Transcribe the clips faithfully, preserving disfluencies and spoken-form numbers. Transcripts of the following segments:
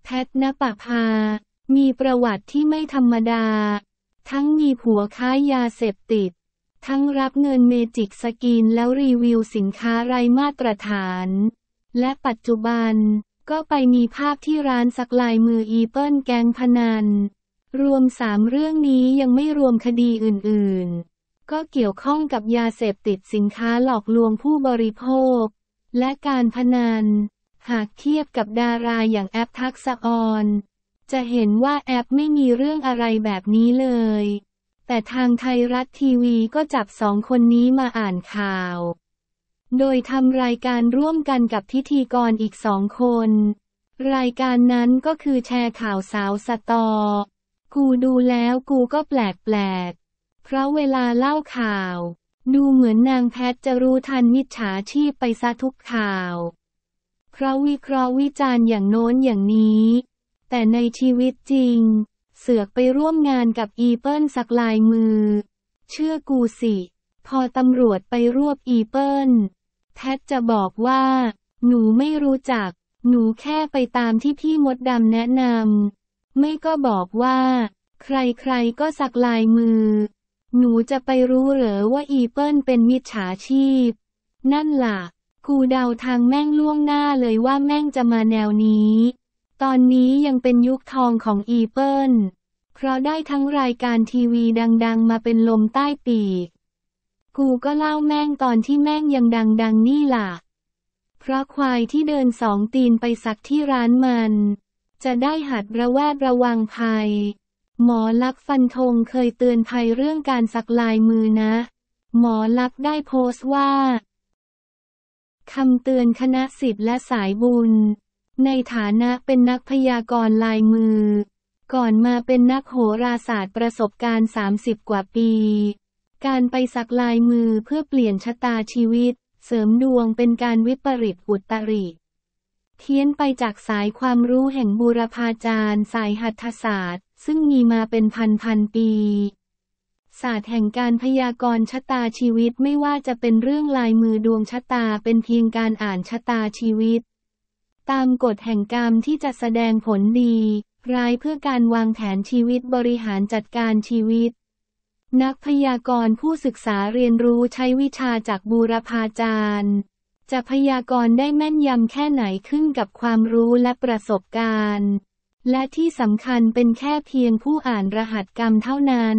ทณปภามีประวัติที่ไม่ธรรมดาทั้งมีผัวค้ายาเสพติดทั้งรับเงินเมจิกสกินแล้วรีวิวสินค้าไร้มาตรฐานและปัจจุบันก็ไปมีภาพที่ร้านสักลายมืออีเปิ้ลแก๊งพนันรวมสามเรื่องนี้ยังไม่รวมคดีอื่นๆก็เกี่ยวข้องกับยาเสพติดสินค้าหลอกลวงผู้บริโภคและการพนันหากเทียบกับดาราอย่างแอปทักษะออนจะเห็นว่าแอปไม่มีเรื่องอะไรแบบนี้เลยแต่ทางไทยรัฐทีวีก็จับสองคนนี้มาอ่านข่าวโดยทำรายการร่วมกันกับพิธีกรอีกสองคนรายการนั้นก็คือแชร์ข่าวสาวสตอกูดูแล้วกูก็แปลกๆเพราะเวลาเล่าข่าวดูเหมือนนางแพทจะรู้ทันมิจฉาชีพไปซะทุกข่าวเพราะวิเคราะห์วิจารณ์อย่างโน้นอย่างนี้แต่ในชีวิตจริงเสือกไปร่วมงานกับอีเปิ้ลสักลายมือเชื่อกูสิพอตำรวจไปรวบอีเปิ้ลแพทจะบอกว่าหนูไม่รู้จักหนูแค่ไปตามที่พี่มดดำแนะนำไม่ก็บอกว่าใครๆก็สักลายมือหนูจะไปรู้เหรอว่าอีเปิ้ลเป็นมิจฉาชีพนั่นล่ะกูเดาทางแม่งล่วงหน้าเลยว่าแม่งจะมาแนวนี้ตอนนี้ยังเป็นยุคทองของอีเปิ้ลเพราะได้ทั้งรายการทีวีดังๆมาเป็นลมใต้ปีกกูก็เล่าแม่งตอนที่แม่งยังดังๆนี่ล่ะเพราะควายที่เดินสองตีนไปสักที่ร้านมันจะได้หัดระแวดระวังภัยหมอลักษณ์ฟันธงเคยเตือนภัยเรื่องการสักลายมือนะหมอลักษณ์ได้โพสต์ว่าคำเตือนคณะศิษย์และสายบุญในฐานะเป็นนักพยากรณ์ลายมือก่อนมาเป็นนักโหราศาสตร์ประสบการณ์สามสิบกว่าปีการไปสักลายมือเพื่อเปลี่ยนชะตาชีวิตเสริมดวงเป็นการวิปริตอุตริเพี้ยนไปจากสายความรู้แห่งบูรพาจารย์สายหัตถศาสตร์ซึ่งมีมาเป็นพันพันปีศาสตร์แห่งการพยากรณ์ชะตาชีวิตไม่ว่าจะเป็นเรื่องลายมือดวงชะตาเป็นเพียงการอ่านชะตาชีวิตตามกฎแห่งกรรมที่จะแสดงผลดีร้ายเพื่อการวางแผนชีวิตบริหารจัดการชีวิตนักพยากรณ์ผู้ศึกษาเรียนรู้ใช้วิชาจากบูรพาจารย์จะพยากรณ์ได้แม่นยำแค่ไหนขึ้นกับความรู้และประสบการณ์และที่สำคัญเป็นแค่เพียงผู้อ่านรหัสกรรมเท่านั้น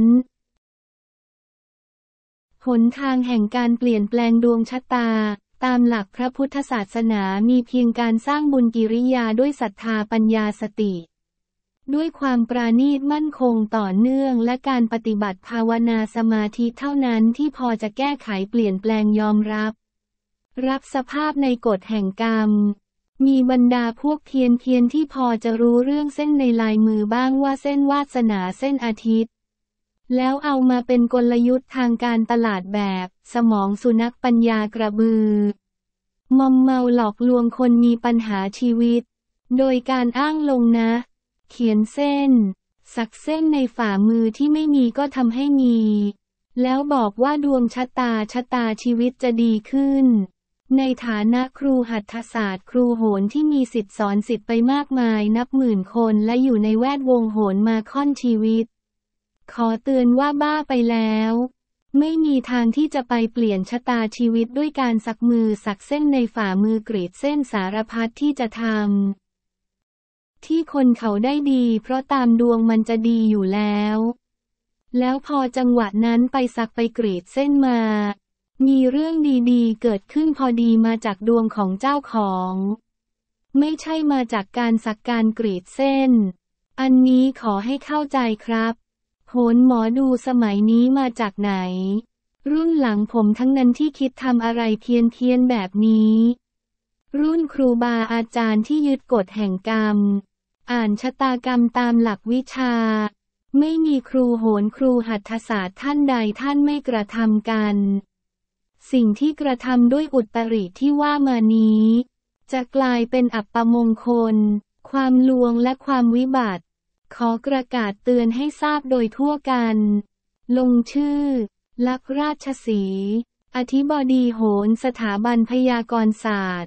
หนทางแห่งการเปลี่ยนแปลงดวงชะตาตามหลักพระพุทธศาสนามีเพียงการสร้างบุญกิริยาด้วยศรัทธาปัญญาสติด้วยความปราณีตมั่นคงต่อเนื่องและการปฏิบัติภาวนาสมาธิเท่านั้นที่พอจะแก้ไขเปลี่ยนแปลงยอมรับรับสภาพในกฎแห่งกรรมมีบรรดาพวกเพียนเพียนที่พอจะรู้เรื่องเส้นในลายมือบ้างว่าเส้นวาสนาเส้นอาทิตย์แล้วเอามาเป็นกลยุทธ์ทางการตลาดแบบสมองสุนัขปัญญากระบือมอมเมาหลอกลวงคนมีปัญหาชีวิตโดยการอ้างลงนะเขียนเส้นสักเส้นในฝ่ามือที่ไม่มีก็ทำให้มีแล้วบอกว่าดวงชะตาชะตาชีวิตจะดีขึ้นในฐานะครูหัตถศาสตร์ครูโหรที่มีสิทธิสอนสิทธิ์ไปมากมายนับหมื่นคนและอยู่ในแวดวงโหรมาค่อนชีวิตขอเตือนว่าบ้าไปแล้วไม่มีทางที่จะไปเปลี่ยนชะตาชีวิตด้วยการสักมือสักเส้นในฝ่ามือกรีดเส้นสารพัดที่จะทำที่คนเขาได้ดีเพราะตามดวงมันจะดีอยู่แล้วแล้วพอจังหวะนั้นไปสักไปกรีดเส้นมามีเรื่องดีๆเกิดขึ้นพอดีมาจากดวงของเจ้าของไม่ใช่มาจากการสักการกรีดเส้นอันนี้ขอให้เข้าใจครับโหรหมอดูสมัยนี้มาจากไหนรุ่นหลังผมทั้งนั้นที่คิดทำอะไรเพี้ยนเพี้ยนแบบนี้รุ่นครูบาอาจารย์ที่ยึดกฎแห่งกรรมอ่านชะตากรรมตามหลักวิชาไม่มีครูโหรครูหัตถศาสตร์ท่านใดท่านไม่กระทำกันสิ่งที่กระทำด้วยอุตริที่ว่ามานี้จะกลายเป็นอัปมงคลความลวงและความวิบัติขอกระกาศเตือนให้ทราบโดยทั่วกันลงชื่อลักษณ์ราชสีห์อธิบดีโหรสถาบันพยากรณ์ศาสตร์โพ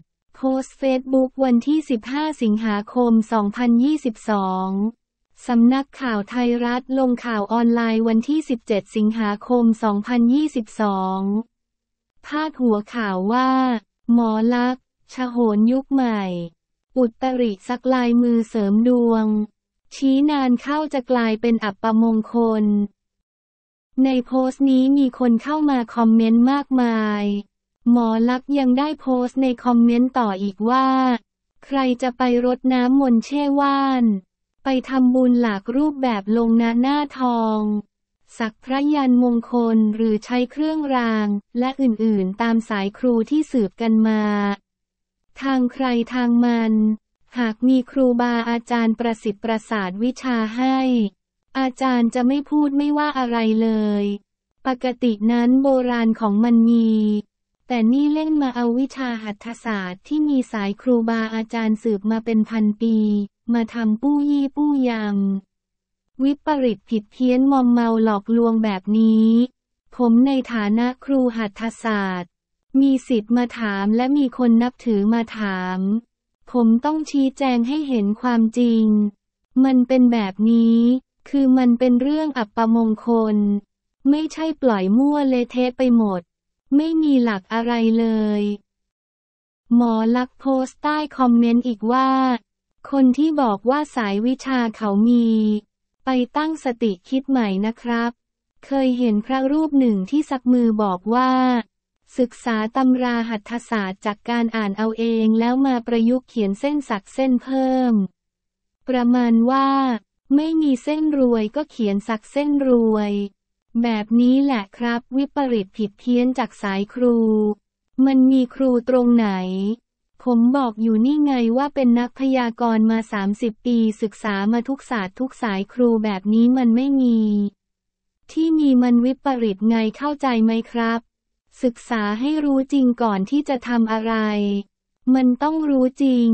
สต์เฟซบุ๊กวันที่สิบห้าสิงหาคมสองพันยี่สิบสองสำนักข่าวไทยรัฐลงข่าวออนไลน์วันที่สิบเจ็ดสิงหาคมสองพันยี่สิบสองพาดหัวข่าวว่าหมอลักษณ์ฉโหรยุคใหม่อุตริสักลายมือเสริมดวงชี้นานเข้าจะกลายเป็นอัปมงคลในโพสต์นี้มีคนเข้ามาคอมเมนต์มากมายหมอลักษณ์ยังได้โพสต์ในคอมเมนต์ต่ออีกว่าใครจะไปรดน้ำมนต์แช่ว่านไปทำบุญหลากรูปแบบลงหน้าหน้าทองสักพระยันต์มงคลหรือใช้เครื่องรางและอื่นๆตามสายครูที่สืบกันมาทางใครทางมันหากมีครูบาอาจารย์ประสิทธิ์ประสาทวิชาให้อาจารย์จะไม่พูดไม่ว่าอะไรเลยปกตินั้นโบราณของมันมีแต่นี่เล่นมาเอาวิชาหัตถศาสตร์ที่มีสายครูบาอาจารย์สืบมาเป็นพันปีมาทำปู้ยี่ปู้ยำวิปริตผิดเพี้ยนมอมเมาหลอกลวงแบบนี้ผมในฐานะครูหัตถศาสตร์มีสิทธิ์มาถามและมีคนนับถือมาถามผมต้องชี้แจงให้เห็นความจริงมันเป็นแบบนี้คือมันเป็นเรื่องอัปมงคลไม่ใช่ปล่อยมั่วเละเทะไปหมดไม่มีหลักอะไรเลยหมอลักษณ์โพสต์ใต้คอมเมนต์อีกว่าคนที่บอกว่าสายวิชาเขามีไปตั้งสติคิดใหม่นะครับเคยเห็นพระรูปหนึ่งที่สักมือบอกว่าศึกษาตำราหัตถศาสตร์จากการอ่านเอาเองแล้วมาประยุกต์เขียนเส้นสักเส้นเพิ่มประมาณว่าไม่มีเส้นรวยก็เขียนสักเส้นรวยแบบนี้แหละครับวิปริตผิดเพี้ยนจากสายครูมันมีครูตรงไหนผมบอกอยู่นี่ไงว่าเป็นนักพยากรณ์มาสามสิบปีศึกษามาทุกศาสตร์ทุกสายครูแบบนี้มันไม่มีที่มีมันวิปริตไงเข้าใจไหมครับศึกษาให้รู้จริงก่อนที่จะทำอะไรมันต้องรู้จริง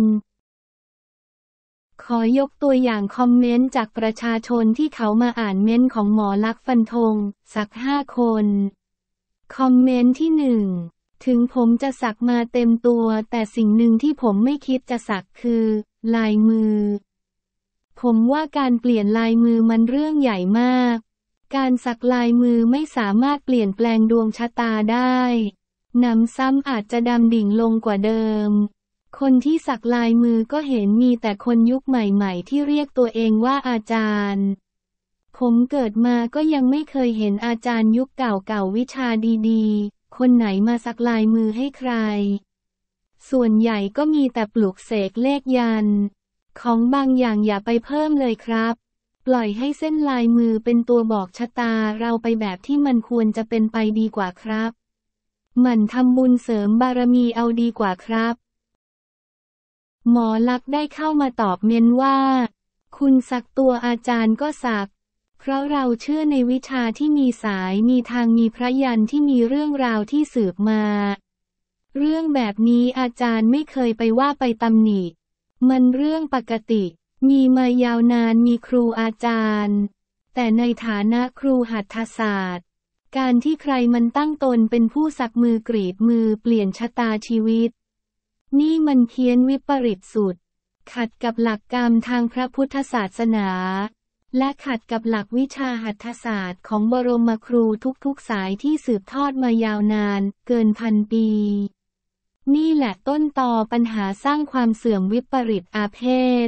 ขอยกตัวอย่างคอมเมนต์จากประชาชนที่เขามาอ่านเม้นต์ของหมอลักษณ์ฟันธงสักห้าคนคอมเมนต์ที่หนึ่งถึงผมจะสักมาเต็มตัวแต่สิ่งหนึ่งที่ผมไม่คิดจะสักคือลายมือผมว่าการเปลี่ยนลายมือมันเรื่องใหญ่มากการสักลายมือไม่สามารถเปลี่ยนแปลงดวงชะตาได้หนำซ้ำอาจจะดำดิ่งลงกว่าเดิมคนที่สักลายมือก็เห็นมีแต่คนยุคใหม่ๆที่เรียกตัวเองว่าอาจารย์ผมเกิดมาก็ยังไม่เคยเห็นอาจารย์ยุคเก่าๆวิชาดีๆคนไหนมาสักลายมือให้ใครส่วนใหญ่ก็มีแต่ปลุกเสกเลขยันต์ของบางอย่างอย่าไปเพิ่มเลยครับปล่อยให้เส้นลายมือเป็นตัวบอกชะตาเราไปแบบที่มันควรจะเป็นไปดีกว่าครับหมั่นทำบุญเสริมบารมีเอาดีกว่าครับหมอลักษณ์ได้เข้ามาตอบเมนว่าคุณสักตัวอาจารย์ก็สักเพราะเราเชื่อในวิชาที่มีสายมีทางมีพระยันที่มีเรื่องราวที่สืบมาเรื่องแบบนี้อาจารย์ไม่เคยไปว่าไปตำหนิมันเรื่องปกติมีมายาวนานมีครูอาจารย์แต่ในฐานะครูหัตถศาสตร์การที่ใครมันตั้งตนเป็นผู้สักมือกรีดมือเปลี่ยนชะตาชีวิตนี่มันเพี้ยนวิปริตสุดขัดกับหลักกรรมทางพระพุทธศาสนาและขัดกับหลักวิชาหัตถศาสตร์ของบรมครูทุกๆสายที่สืบทอดมายาวนานเกินพันปีนี่แหละต้นตอปัญหาสร้างความเสื่อมวิปริตอาเพศ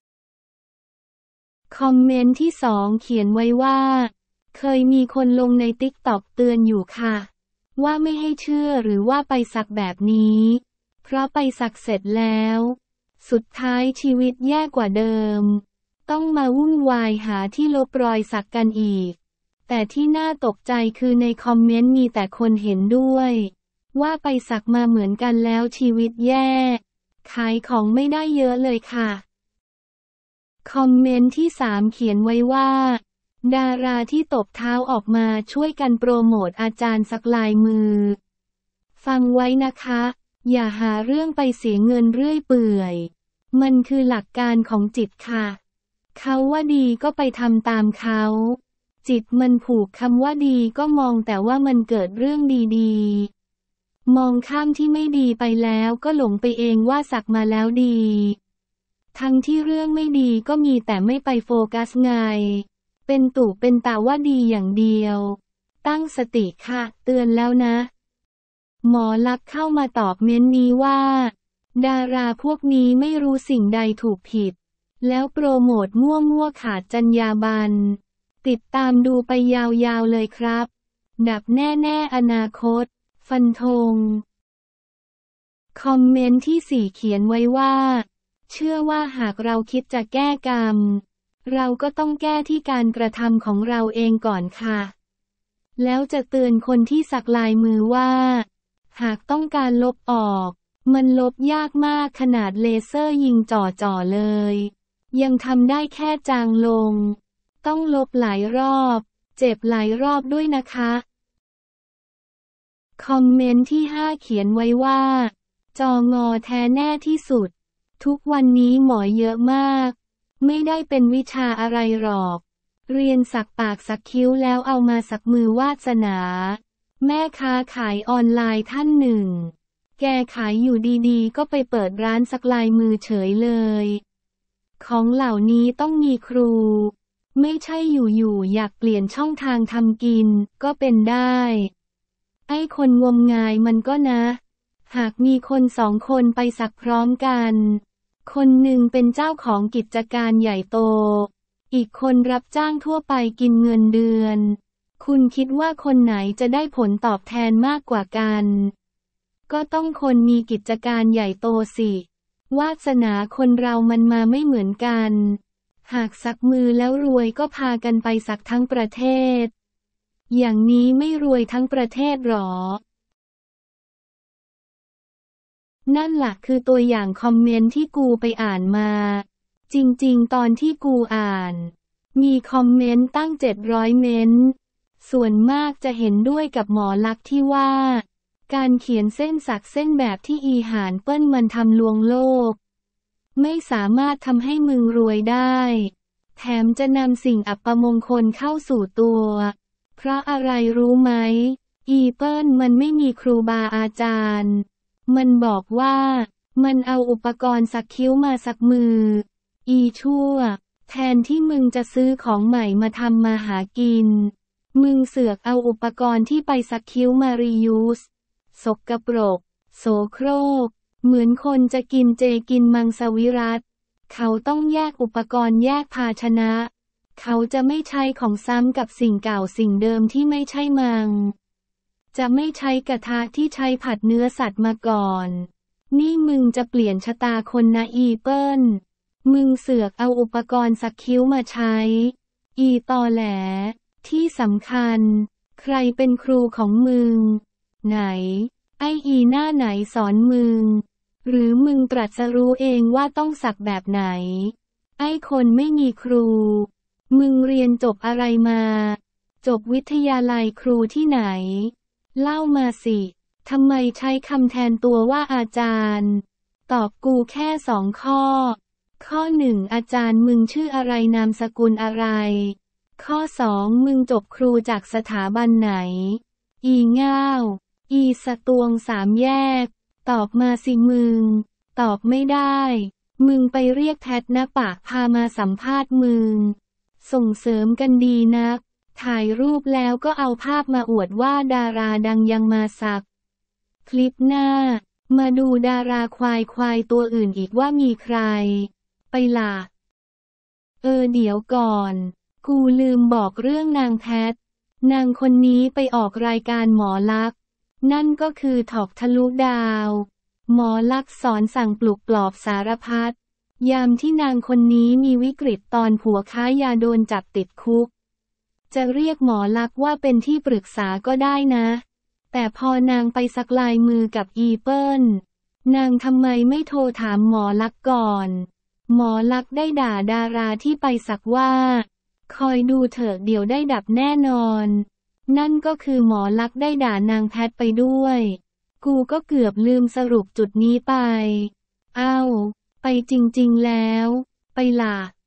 คอมเมนต์ที่สองเขียนไว้ว่าเคยมีคนลงในติ๊กต็อกเตือนอยู่ค่ะว่าไม่ให้เชื่อหรือว่าไปสักแบบนี้เพราะไปสักเสร็จแล้วสุดท้ายชีวิตแย่กว่าเดิมต้องมาวุ่นวายหาที่ลบรอยสักกันอีกแต่ที่น่าตกใจคือในคอมเมนต์มีแต่คนเห็นด้วยว่าไปสักมาเหมือนกันแล้วชีวิตแย่ขายของไม่ได้เยอะเลยค่ะคอมเมนต์ที่สามเขียนไว้ว่าดาราที่ตบเท้าออกมาช่วยกันโปรโมทอาจารย์สักลายมือฟังไว้นะคะอย่าหาเรื่องไปเสียเงินเรื่อยเปื่อยมันคือหลักการของจิตค่ะเขาว่าดีก็ไปทำตามเขาจิตมันผูกคำว่าดีก็มองแต่ว่ามันเกิดเรื่องดีมองข้ามที่ไม่ดีไปแล้วก็หลงไปเองว่าสักมาแล้วดี ทั้งที่เรื่องไม่ดีก็มีแต่ไม่ไปโฟกัสไงเป็นตุเป็นตาว่าดีอย่างเดียวตั้งสติค่ะเตือนแล้วนะหมอลักษณ์เข้ามาตอบเม้นนี้ว่าดาราพวกนี้ไม่รู้สิ่งใดถูกผิดแล้วโปรโมทมั่วๆขาดจรรยาบรรณติดตามดูไปยาวๆเลยครับดับแน่ๆอนาคตฟันธงคอมเมนต์ที่สี่เขียนไว้ว่าเชื่อว่าหากเราคิดจะแก้กรรมเราก็ต้องแก้ที่การกระทำของเราเองก่อนค่ะแล้วจะเตือนคนที่สักลายมือว่าหากต้องการลบออกมันลบยากมากขนาดเลเซอร์ยิงจ่อๆเลยยังทำได้แค่จางลงต้องลบหลายรอบเจ็บหลายรอบด้วยนะคะคอมเมนต์ที่ห้าเขียนไว้ว่าจองอแท้แน่ที่สุดทุกวันนี้หมอเยอะมากไม่ได้เป็นวิชาอะไรหรอกเรียนสักปากสักคิ้วแล้วเอามาสักมือวาสนาแม่ค้าขายออนไลน์ท่านหนึ่งแกขายอยู่ดีๆก็ไปเปิดร้านสักลายมือเฉยเลยของเหล่านี้ต้องมีครูไม่ใช่อยู่ๆอยากเปลี่ยนช่องทางทำกินก็เป็นได้ไอ้คนงมงายมันก็นะหากมีคนสองคนไปสักพร้อมกันคนหนึ่งเป็นเจ้าของกิจการใหญ่โตอีกคนรับจ้างทั่วไปกินเงินเดือนคุณคิดว่าคนไหนจะได้ผลตอบแทนมากกว่ากันก็ต้องคนมีกิจการใหญ่โตสิวาสนาคนเรามันมาไม่เหมือนกันหากสักมือแล้วรวยก็พากันไปสักทั้งประเทศอย่างนี้ไม่รวยทั้งประเทศหรอนั่นล่ะคือตัวอย่างคอมเมนต์ที่กูไปอ่านมาจริงๆตอนที่กูอ่านมีคอมเมนต์ตั้งเจ็ดร้อยเมนต์ส่วนมากจะเห็นด้วยกับหมอลักษณ์ที่ว่าการเขียนเส้นสักเส้นแบบที่อีหานเปิ้ลมันทำลวงโลกไม่สามารถทำให้มึงรวยได้แถมจะนำสิ่งอัปมงคลเข้าสู่ตัวเพราะอะไรรู้ไหมอีเปิ้ลมันไม่มีครูบาอาจารย์มันบอกว่ามันเอาอุปกรณ์สักคิ้วมาสักมืออีชั่วแทนที่มึงจะซื้อของใหม่มาทำมาหากินมึงเสือกเอาอุปกรณ์ที่ไปสักคิ้วมารียูสสกปรกโสโครกเหมือนคนจะกินเจกินมังสวิรัติเขาต้องแยกอุปกรณ์แยกภาชนะเขาจะไม่ใช้ของซ้ำกับสิ่งเก่าสิ่งเดิมที่ไม่ใช่มังจะไม่ใช้กระทะที่ใช้ผัดเนื้อสัตว์มาก่อนนี่มึงจะเปลี่ยนชะตาคนนะอีเปิ้ลมึงเสือกเอาอุปกรณ์สักคิ้วมาใช้อีตอแหลที่สำคัญใครเป็นครูของมึงไหนไออีหน้าไหนสอนมึงหรือมึงตรัสรู้เองว่าต้องสักแบบไหนไอคนไม่มีครูมึงเรียนจบอะไรมาจบวิทยาลัยครูที่ไหนเล่ามาสิทำไมใช้คำแทนตัวว่าอาจารย์ตอบกูแค่สองข้อข้อหนึ่งอาจารย์มึงชื่ออะไรนามสกุลอะไรข้อสองมึงจบครูจากสถาบันไหนอีง่าวอีสตวงสามแยกตอบมาสิมึงตอบไม่ได้มึงไปเรียกแพทนะปะพามาสัมภาษณ์มึงส่งเสริมกันดีนักถ่ายรูปแล้วก็เอาภาพมาอวดว่าดาราดังยังมาสักคลิปหน้ามาดูดาราควายควายตัวอื่นอีกว่ามีใครไปล่ะเออเดี๋ยวก่อนกูลืมบอกเรื่องนางแพทนางคนนี้ไปออกรายการหมอลักษณ์นั่นก็คือถอกทะลุดาวหมอลักษณ์สอนสั่งปลุกปลอบสารพัดยามที่นางคนนี้มีวิกฤตตอนผัวค้ายาโดนจับติดคุกจะเรียกหมอลักษณ์ว่าเป็นที่ปรึกษาก็ได้นะแต่พอนางไปสักลายมือกับอีเปิ้ลนางทำไมไม่โทรถามหมอลักษณ์ก่อนหมอลักษณ์ได้ด่าดาราที่ไปสักว่าคอยดูเถอะเดี๋ยวได้ดับแน่นอนนั่นก็คือหมอลักษณ์ได้ด่านางแพทไปด้วยกูก็เกือบลืมสรุปจุดนี้ไปเอ้าไปจริงๆแล้วไปล่ะ